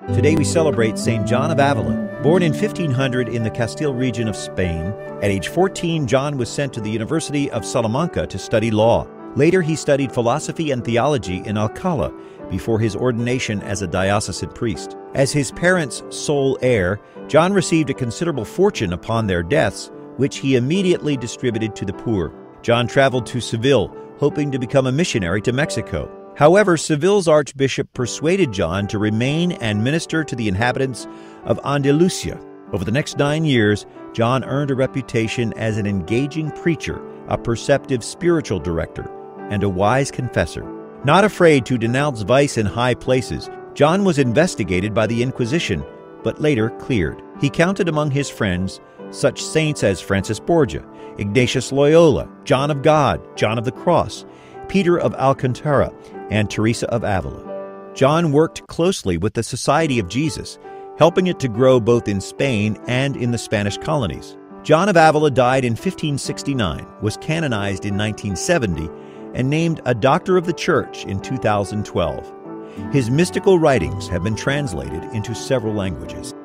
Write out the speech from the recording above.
Today we celebrate St. John of Avila. Born in 1500 in the Castile region of Spain, at age 14, John was sent to the University of Salamanca to study law. Later, he studied philosophy and theology in Alcalá before his ordination as a diocesan priest. As his parents' sole heir, John received a considerable fortune upon their deaths, which he immediately distributed to the poor. John traveled to Seville, hoping to become a missionary to Mexico. However, Seville's archbishop persuaded John to remain and minister to the inhabitants of Andalusia. Over the next 9 years, John earned a reputation as an engaging preacher, a perceptive spiritual director, and a wise confessor. Not afraid to denounce vice in high places, John was investigated by the Inquisition, but later cleared. He counted among his friends such saints as Francis Borgia, Ignatius Loyola, John of God, John of the Cross, Peter of Alcantara, and Teresa of Avila. John worked closely with the Society of Jesus, helping it to grow both in Spain and in the Spanish colonies. John of Avila died in 1569, was canonized in 1970, and named a Doctor of the Church in 2012. His mystical writings have been translated into several languages.